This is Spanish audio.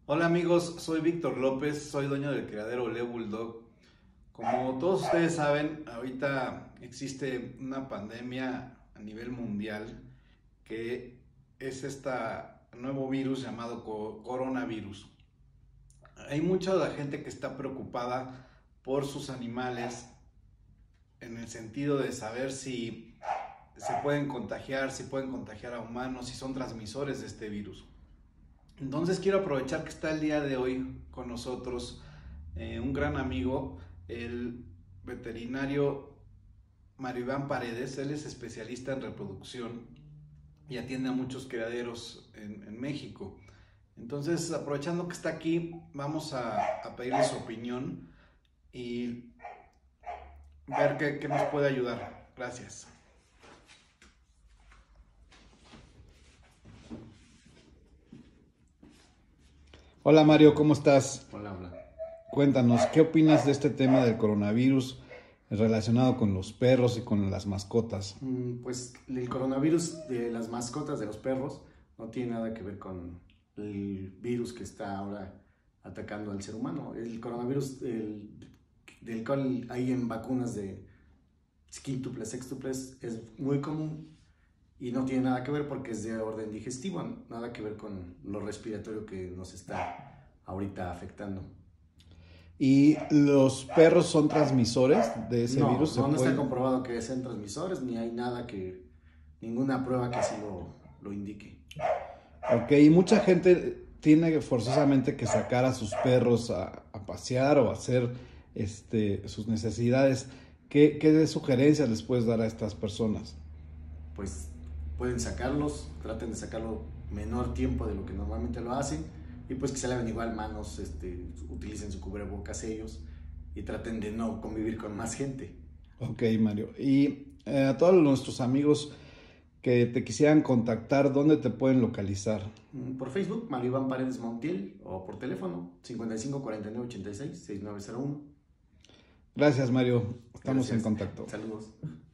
Hola amigos, soy Víctor López, soy dueño del criadero Le Bulldog. Como todos ustedes saben, ahorita existe una pandemia a nivel mundial que es este nuevo virus llamado coronavirus. Hay mucha de la gente que está preocupada por sus animales en el sentido de saber si se pueden contagiar, si pueden contagiar a humanos, si son transmisores de este virus. Entonces quiero aprovechar que está el día de hoy con nosotros un gran amigo, el veterinario Mario Iván Paredes. Él es especialista en reproducción y atiende a muchos criaderos en México. Entonces, aprovechando que está aquí, vamos a pedirle su opinión y ver qué nos puede ayudar. Gracias. Hola Mario, ¿cómo estás? Hola, hola. Cuéntanos, ¿qué opinas de este tema del coronavirus relacionado con los perros y con las mascotas? Pues el coronavirus de las mascotas de los perros no tiene nada que ver con el virus que está ahora atacando al ser humano. El coronavirus del cual hay en vacunas de quíntuples, sextuples, es muy común y no tiene nada que ver porque es de orden digestivo, nada que ver con lo respiratorio que nos está ahorita afectando. ¿Y los perros son transmisores de ese No, virus? no está comprobado que sean transmisores, ni hay ninguna prueba que así lo indique. Ok, y mucha gente tiene forzosamente que sacar a sus perros a pasear o a hacer sus necesidades. ¿Qué sugerencias les puedes dar a estas personas? Pues pueden sacarlos, traten de sacarlo menor tiempo de lo que normalmente lo hacen y pues que se laven igual manos, utilicen su cubrebocas ellos y traten de no convivir con más gente. Ok, Mario. Y a todos nuestros amigos que te quisieran contactar, ¿dónde te pueden localizar? Por Facebook, Mario Iván Paredes Montiel, o por teléfono 55 49 86 6901. Gracias, Mario. Estamos en Gracias. contacto. Saludos.